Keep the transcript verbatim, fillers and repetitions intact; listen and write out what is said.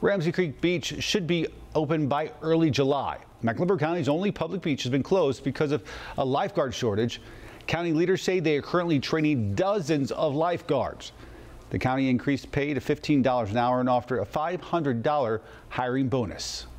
Ramsey Creek Beach should be open by early July. Mecklenburg County's only public beach has been closed because of a lifeguard shortage. County leaders say they are currently training dozens of lifeguards. The county increased pay to fifteen dollars an hour and offered a five hundred dollar hiring bonus.